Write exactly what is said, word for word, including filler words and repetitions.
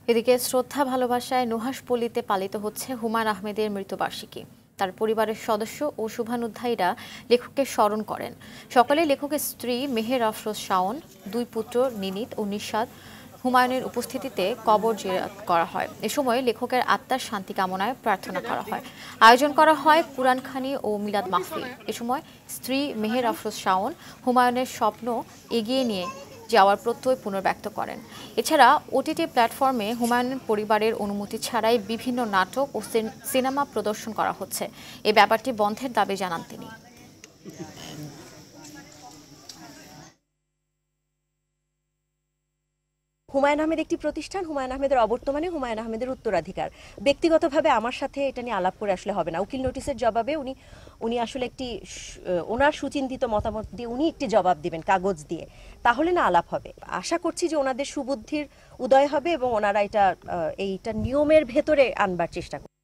এদিকে শ্রদ্ধা ভালোবাসায় নুহাশপল্লীতে পালিত হচ্ছে হুমায়ুন আহমেদের মৃত্যুবার্ষিকী। তার পরিবারের সদস্য ও শুভানুধ্যায়ীরা লেখককে স্মরণ করেন। সকালে লেখকের স্ত্রী মেহের আফরোজ শাওন, দুই পুত্র নিনিত ও নিশাদ হুমায়ুনের উপস্থিতিতে কবর জিয়ারত করা হয়। এ সময় লেখকের আত্মার শান্তি কামনায় প্রার্থনা করা হয়। আয়োজন করা হয় কুরআনখানি ও মিলাদ মাহফিল। এ সময় স্ত্রী মেহের আফরোজ শাওন হুমায়ুনের স্বপ্ন এগিয়ে নিয়ে যাওয়ার প্রত্যয় পুনর্ব্যক্ত করেন। এছাড়া ওটিটি প্ল্যাটফর্মে হুমায়ুন পরিবারের অনুমতি ছাড়াই বিভিন্ন নাটক ও সিনেমা প্রদর্শন করা হচ্ছে। এই ব্যাপারটি বন্ধের দাবি জানান তিনি। হুমায়ুন আহমেদ একটি প্রতিষ্ঠান, হুমায়ুন আহমেদের অবর্তমানে হুমায়ুন আহমেদের উত্তরাধিকার। ব্যক্তিগতভাবে আমার সাথে এটা নিয়ে আলাপ করে আসলে হবে না। উকিল নোটিশের জবাবে উনি উনি আসলে একটি ওনার সুচিন্তিত মতামত দিয়ে উনি একটি জবাব দিবেন কাগজ দিয়ে, তাহলে না আলাপ হবে। আশা করছি যে ওনাদের সুবুদ্ধির উদয় হবে এবং ওনারা এটা এইটা নিয়মের ভেতরে আনবার চেষ্টা করবে।